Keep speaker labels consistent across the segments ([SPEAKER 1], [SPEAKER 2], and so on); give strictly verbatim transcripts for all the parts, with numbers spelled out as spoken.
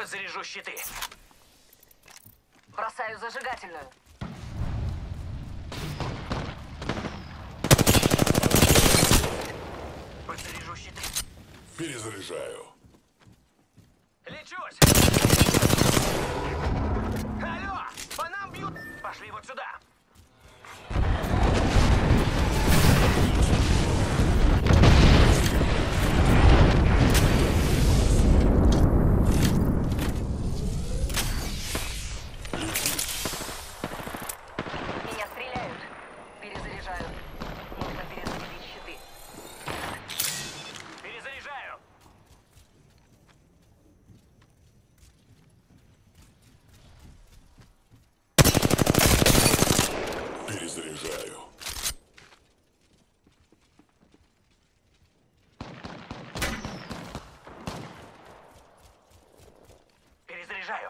[SPEAKER 1] Подзаряжу щиты.
[SPEAKER 2] Бросаю зажигательную.
[SPEAKER 1] Подзаряжу щиты.
[SPEAKER 3] Перезаряжаю.
[SPEAKER 1] Лечусь! Алло! По нам бьют! Пошли вот сюда!
[SPEAKER 2] Меня стреляют. Перезаряжаю. Нужно перезарядить щиты.
[SPEAKER 1] Перезаряжаю!
[SPEAKER 3] Перезаряжаю.
[SPEAKER 1] Перезаряжаю!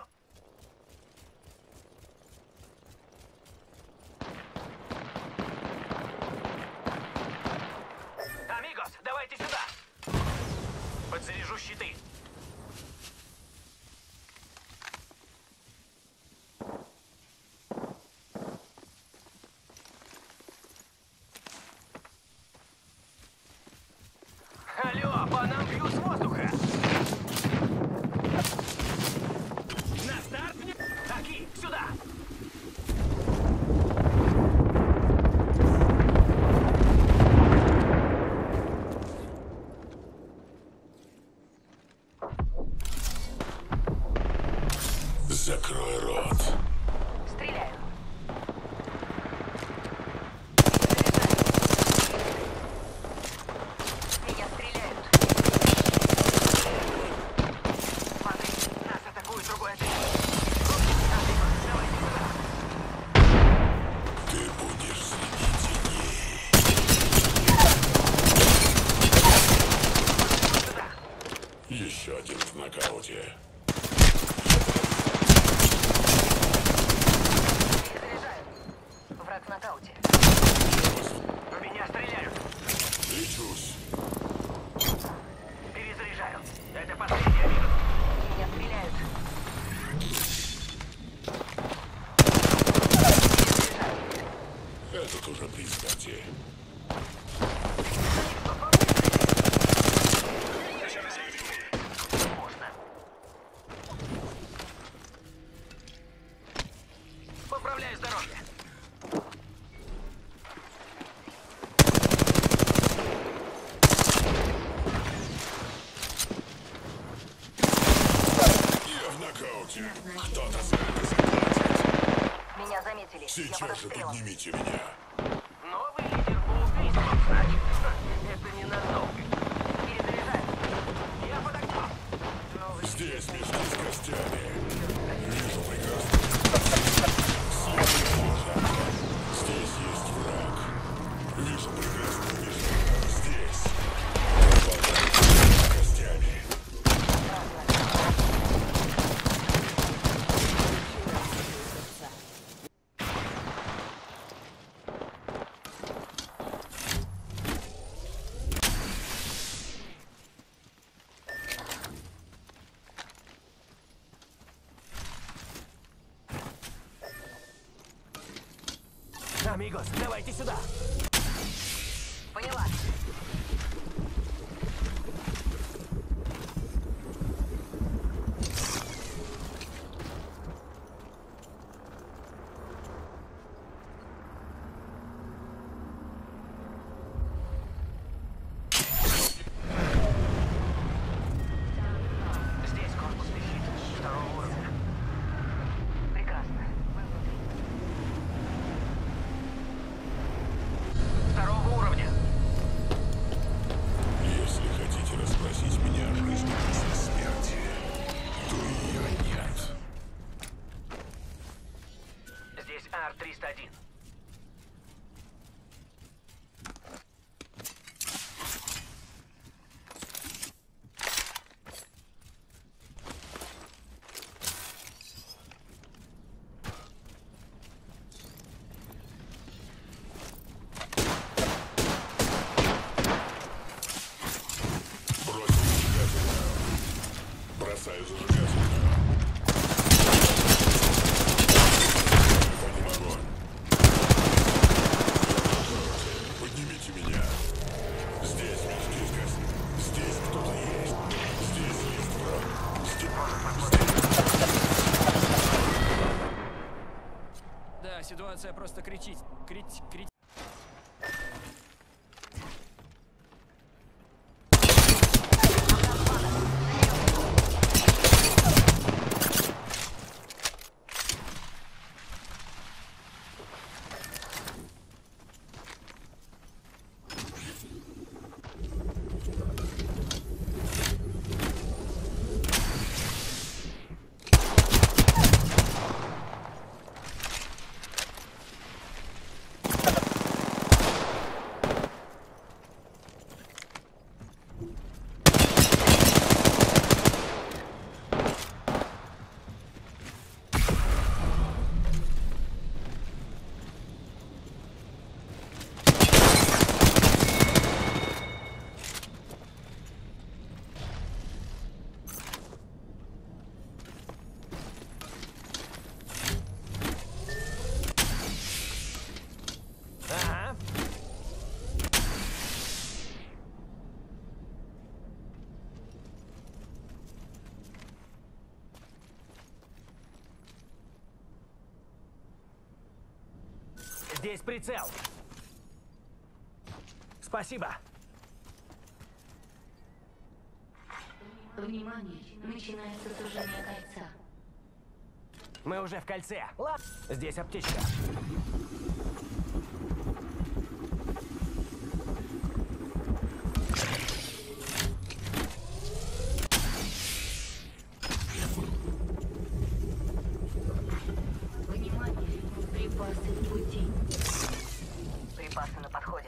[SPEAKER 1] Амигос, давайте сюда! Подзаряжу щиты. Алло, по нам бьют с воздуха! На старт мне! Таки, сюда!
[SPEAKER 3] Закрой рот.
[SPEAKER 2] Стреляю. Меня стреляют.
[SPEAKER 1] Смотри, нас атакует другой отряд. Давайте сюда!
[SPEAKER 3] Ты будешь среди теней.
[SPEAKER 1] Сюда!
[SPEAKER 3] Еще один в нокауте.
[SPEAKER 2] Перезаряжаю. Враг в нокауте.
[SPEAKER 1] В меня стреляют!
[SPEAKER 3] Лечусь.
[SPEAKER 1] Перезаряжаю! Это последний амигос!
[SPEAKER 2] Меня стреляют. Перезаряжаю.
[SPEAKER 3] Этот уже при смерти.
[SPEAKER 1] Можно. Поправляю здоровье.
[SPEAKER 3] Я в нокауте. Кто-то за это заплатит.
[SPEAKER 2] Меня заметили. Я под
[SPEAKER 3] Сейчас же
[SPEAKER 2] обстрелом.
[SPEAKER 3] поднимите меня.
[SPEAKER 1] Новый лидер по убийствам, значит. Это ненадолго.
[SPEAKER 2] Перезаряжаю.
[SPEAKER 1] Я под огнем. Новый
[SPEAKER 3] Здесь мешки с костями. Вижу прекрасно. Следующая жертва. Здесь есть враг. Вижу прекрасный мешок. Здесь. С костями.
[SPEAKER 1] Амигос, давайте сюда.
[SPEAKER 2] Поняла.
[SPEAKER 1] Здесь корпусный щит второго уровня.
[SPEAKER 2] Прекрасно. Вы внутри.
[SPEAKER 1] Второго уровня.
[SPEAKER 3] Если хотите расспросить меня о жизни после смерти, то ее нет.
[SPEAKER 1] Здесь Ар триста один.
[SPEAKER 3] Бросил зажигательную. Бросаю Разгружаться. Подним огонь. Поднимите меня. Здесь, здесь газ. Здесь кто-то есть. Здесь есть враг. Здесь.
[SPEAKER 4] Да, ситуация просто кричить. Крить, крить. Ага. Здесь прицел. Спасибо.
[SPEAKER 5] Внимание, начинается сужение кольца.
[SPEAKER 4] Мы уже в кольце. Ла- Здесь аптечка.
[SPEAKER 5] Внимание, припасы в пути.
[SPEAKER 2] Припасы на подходе.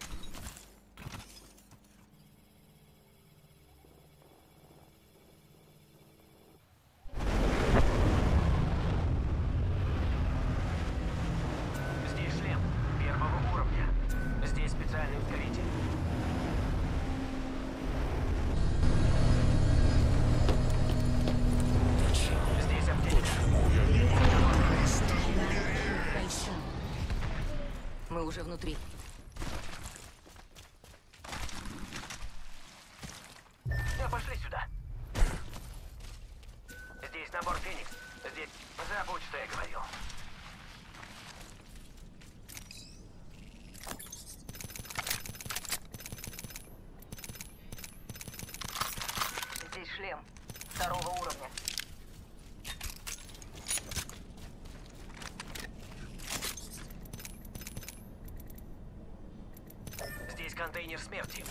[SPEAKER 1] Здесь шлем первого уровня. Здесь специальный ускоритель. Здесь аптечка.
[SPEAKER 5] Кольца.
[SPEAKER 2] Мы уже внутри.
[SPEAKER 1] Да, пошли сюда. Здесь набор Феникс. Здесь... Забудь, что я говорил.
[SPEAKER 2] Здесь шлем второго уровня.
[SPEAKER 1] Здесь контейнер смерти.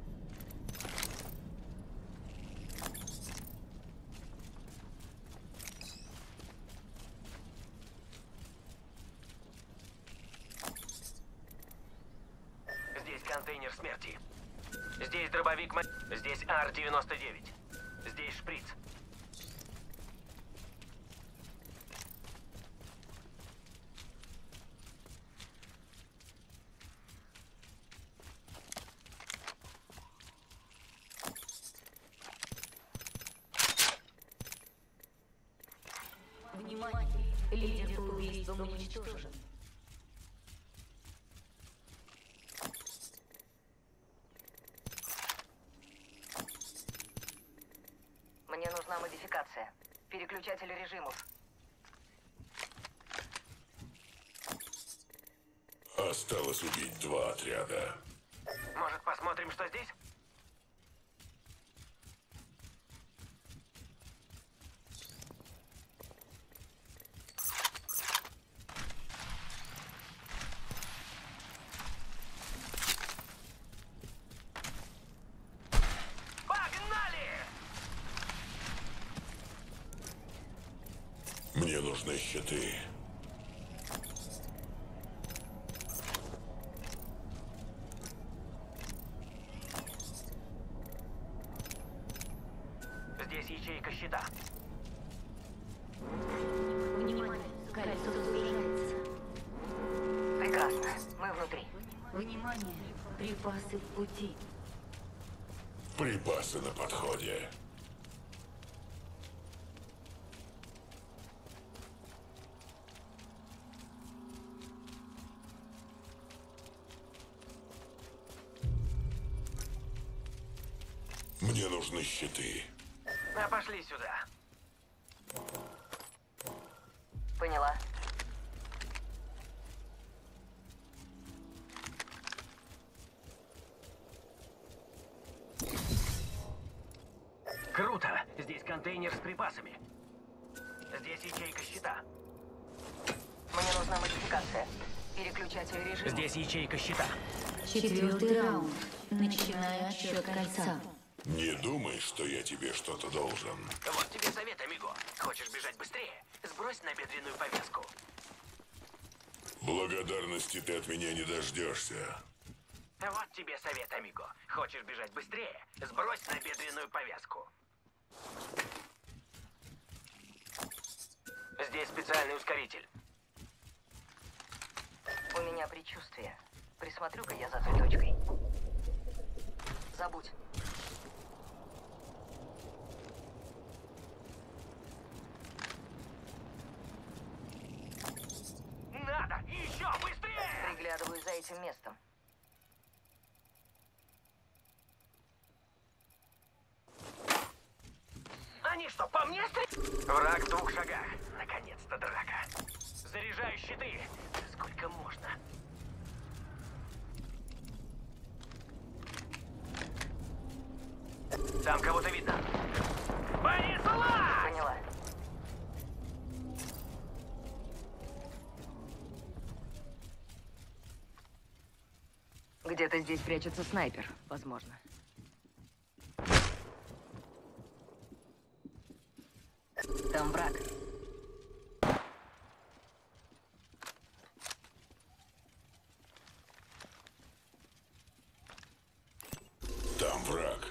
[SPEAKER 1] Здесь контейнер смерти. Здесь дробовик... мо- Здесь Ар девяносто девять. Здесь шприц.
[SPEAKER 5] Внимание, лидер по убийствам уничтожен.
[SPEAKER 2] Мне нужна модификация. Переключатель режимов.
[SPEAKER 3] Осталось убить два отряда.
[SPEAKER 1] Может, посмотрим, что здесь? Погнали!
[SPEAKER 3] Мне нужны щиты.
[SPEAKER 1] Здесь ячейка щита.
[SPEAKER 5] Внимание, кольцо сужается.
[SPEAKER 2] Прекрасно. Мы внутри.
[SPEAKER 5] Внимание, припасы в пути.
[SPEAKER 3] Припасы на подходе. нужны щиты.
[SPEAKER 1] А пошли сюда.
[SPEAKER 2] Поняла.
[SPEAKER 1] Круто! Здесь контейнер с припасами. Здесь ячейка щита.
[SPEAKER 2] Мне нужна модификация. Переключатель режима.
[SPEAKER 1] Здесь ячейка щита.
[SPEAKER 5] Четвертый раунд. Начинаю отсчет кольца.
[SPEAKER 3] Не думай, что я тебе что-то должен.
[SPEAKER 1] Вот тебе совет, амиго. Хочешь бежать быстрее? Сбрось набедренную повязку.
[SPEAKER 3] Благодарности ты от меня не дождешься.
[SPEAKER 1] Вот тебе совет, амиго. Хочешь бежать быстрее? Сбрось набедренную повязку. Здесь специальный ускоритель.
[SPEAKER 2] У меня предчувствие. Присмотрю-ка я за той точкой. Забудь.
[SPEAKER 1] Надо! Еще быстрее!
[SPEAKER 2] Приглядываю за этим местом.
[SPEAKER 1] Они что, по мне стреляют? Враг в двух шагах. Наконец-то драка. Заряжаю щиты. Сколько можно? Там кого-то видно. Понеслась!
[SPEAKER 2] Поняла. Где-то здесь прячется снайпер, возможно. Там враг.
[SPEAKER 3] Там враг.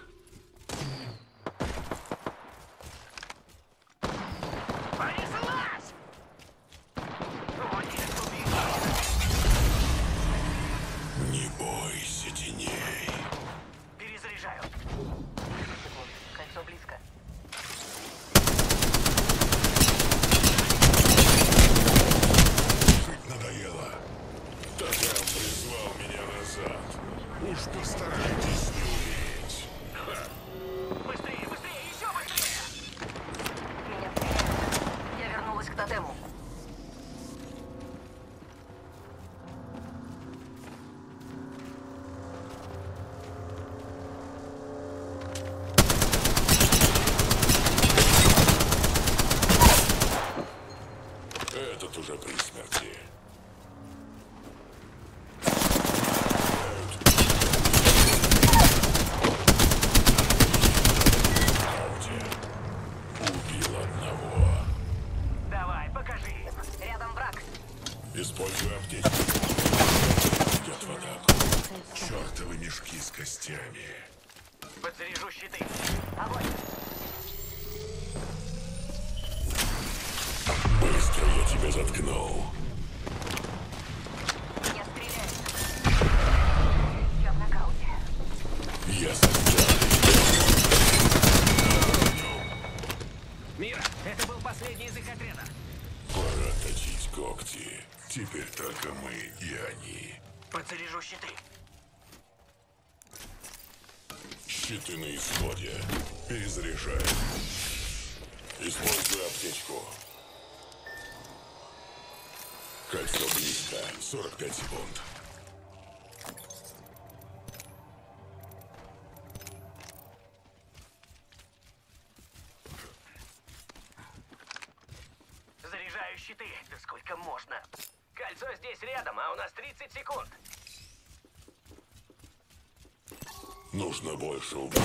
[SPEAKER 1] Понеслась! О, нет, убил.
[SPEAKER 3] Не бойся теней.
[SPEAKER 1] Перезаряжаю.
[SPEAKER 2] Секунду. Кольцо близко.
[SPEAKER 3] Жить надоело. Тотем призвал меня назад. Уж постарайтесь не умереть.
[SPEAKER 1] Быстрее, быстрее, еще быстрее!
[SPEAKER 2] Меня стреляют. Я вернулась к тотему.
[SPEAKER 3] Этот уже при смерти. Ауди. Убил одного.
[SPEAKER 1] Давай, покажи им.
[SPEAKER 2] Рядом враг.
[SPEAKER 3] Используй аптечку. Идет в атаку. Чертовы мешки с костями.
[SPEAKER 1] Подзаряжу щиты.
[SPEAKER 2] Огонь.
[SPEAKER 3] Быстро я тебя заткнул.
[SPEAKER 2] Меня стреляют. Я в нокауте.
[SPEAKER 3] Я создал.
[SPEAKER 1] Мира, это был последний из их отряда.
[SPEAKER 3] Пора точить когти. Теперь только мы и они.
[SPEAKER 1] Подзаряжу щиты.
[SPEAKER 3] Щиты на исходе. Перезаряжай. Используй аптечку. Кольцо близко. сорок пять секунд.
[SPEAKER 1] Заряжаю щиты. Да сколько можно? Кольцо здесь рядом, а у нас тридцать секунд.
[SPEAKER 3] Нужно больше убить.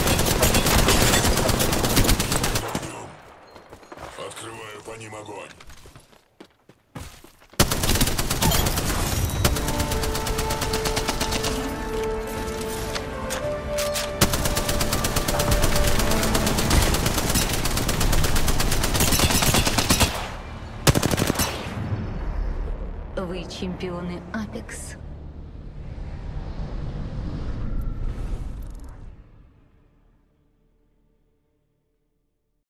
[SPEAKER 3] Открываю по ним огонь.
[SPEAKER 5] Вы чемпионы Апекс.